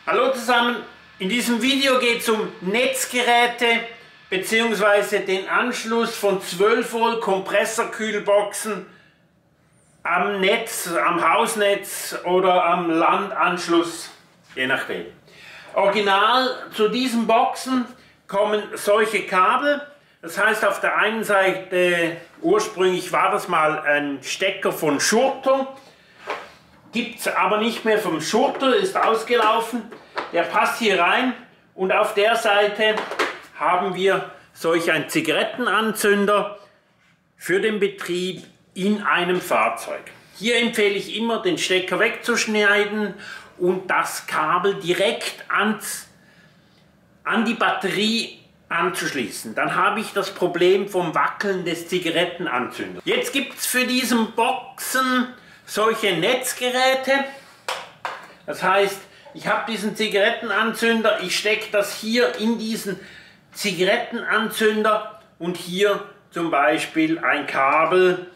Hallo zusammen, in diesem Video geht es um Netzgeräte bzw. den Anschluss von 12 Volt Kompressorkühlboxen am Netz, am Hausnetz oder am Landanschluss, je nachdem. Original zu diesen Boxen kommen solche Kabel. Das heißt, auf der einen Seite, ursprünglich war das mal ein Stecker von Schurter, gibt es aber nicht mehr vom Schurter, ist ausgelaufen. Der passt hier rein und auf der Seite haben wir solch einen Zigarettenanzünder für den Betrieb in einem Fahrzeug. Hier empfehle ich immer, den Stecker wegzuschneiden und das Kabel direkt an die Batterie anzuschließen. Dann habe ich das Problem vom Wackeln des Zigarettenanzünders. Jetzt gibt es für diesen Boxen solche Netzgeräte. Das heißt, ich habe diesen Zigarettenanzünder, ich stecke das hier in diesen Zigarettenanzünder und hier zum Beispiel ein Kabel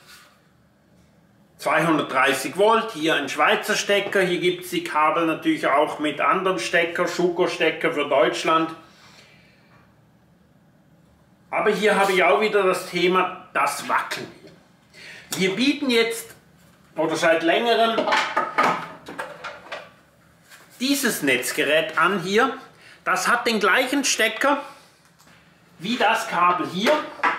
230 Volt, hier ein Schweizer Stecker, hier gibt es die Kabel natürlich auch mit anderen Stecker, Schuko-Stecker für Deutschland. Aber hier habe ich auch wieder das Thema, das Wackeln. Wir bieten jetzt, oder seit längerem, dieses Netzgerät an hier. Das hat den gleichen Stecker wie das Kabel hier.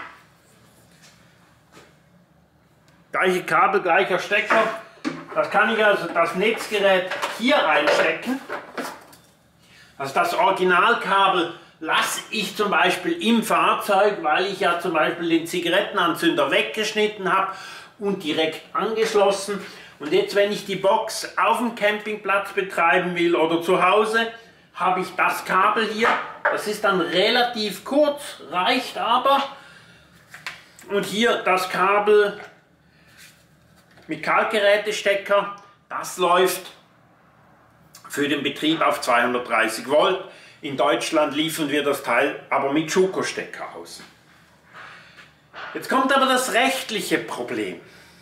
Gleiche Kabel, gleicher Stecker. Das kann ich also das Netzgerät hier reinstecken. Also das Originalkabel lasse ich zum Beispiel im Fahrzeug, weil ich ja zum Beispiel den Zigarettenanzünder weggeschnitten habe und direkt angeschlossen. Und jetzt, wenn ich die Box auf dem Campingplatz betreiben will oder zu Hause, habe ich das Kabel hier. Das ist dann relativ kurz, reicht aber. Und hier das Kabel mit Kaltgerätestecker, das läuft für den Betrieb auf 230 Volt. In Deutschland liefern wir das Teil aber mit Schuko-Stecker aus. Jetzt kommt aber das rechtliche Problem.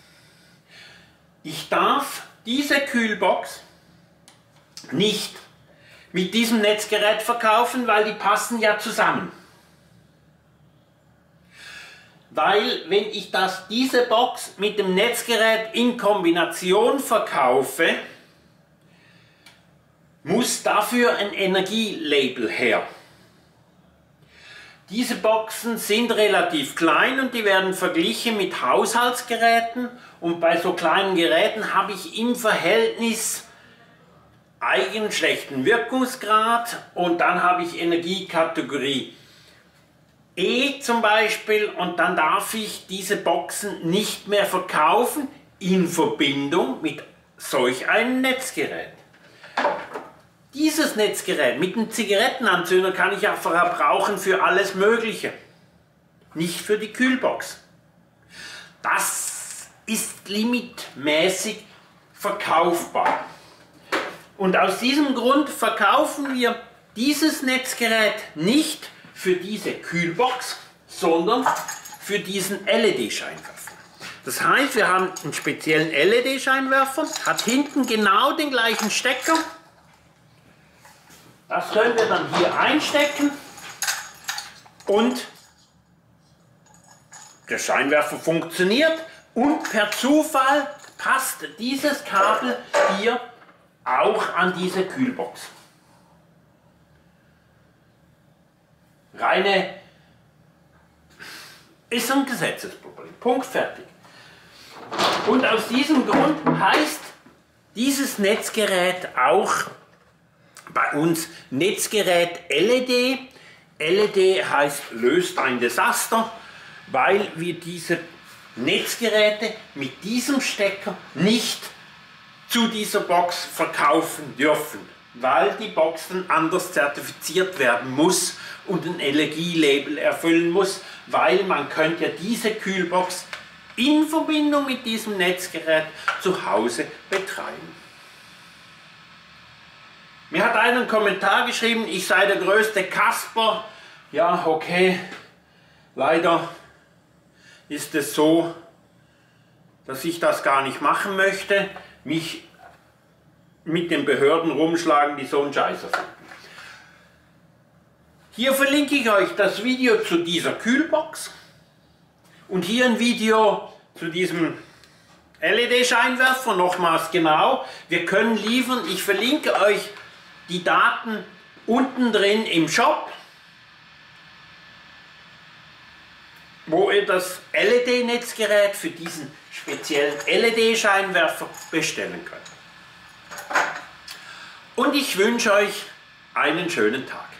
Ich darf diese Kühlbox nicht mit diesem Netzgerät verkaufen, weil die passen ja zusammen. Weil wenn ich diese Box mit dem Netzgerät in Kombination verkaufe, muss dafür ein Energielabel her. Diese Boxen sind relativ klein und die werden verglichen mit Haushaltsgeräten, und bei so kleinen Geräten habe ich im Verhältnis einen schlechten Wirkungsgrad und dann habe ich Energiekategorie E zum Beispiel, und dann darf ich diese Boxen nicht mehr verkaufen in Verbindung mit solch einem Netzgerät. Dieses Netzgerät mit dem Zigarettenanzünder kann ich auch verbrauchen für alles Mögliche, nicht für die Kühlbox. Das ist limitmäßig verkaufbar. Und aus diesem Grund verkaufen wir dieses Netzgerät nicht für diese Kühlbox, sondern für diesen LED-Scheinwerfer. Das heißt, wir haben einen speziellen LED-Scheinwerfer, hat hinten genau den gleichen Stecker. Das können wir dann hier einstecken und der Scheinwerfer funktioniert und per Zufall passt dieses Kabel hier auch an diese Kühlbox. Ist ein Gesetzesproblem. Punkt, fertig. Und aus diesem Grund heißt dieses Netzgerät auch bei uns Netzgerät LED. LED heißt löst ein Desaster, weil wir diese Netzgeräte mit diesem Stecker nicht zu dieser Box verkaufen dürfen, weil die Box dann anders zertifiziert werden muss und ein Energielabel erfüllen muss, weil man könnte ja diese Kühlbox in Verbindung mit diesem Netzgerät zu Hause betreiben. Mir hat einer einen Kommentar geschrieben, ich sei der größte Kasper. Ja, okay, leider ist es so, dass ich das gar nicht machen möchte. Mich mit den Behörden rumschlagen, die so einen Scheiß erfinden. Hier verlinke ich euch das Video zu dieser Kühlbox und hier ein Video zu diesem LED-Scheinwerfer, nochmals genau. Wir können liefern, ich verlinke euch die Daten unten drin im Shop, wo ihr das LED-Netzgerät für diesen speziellen LED-Scheinwerfer bestellen könnt. Und ich wünsche euch einen schönen Tag.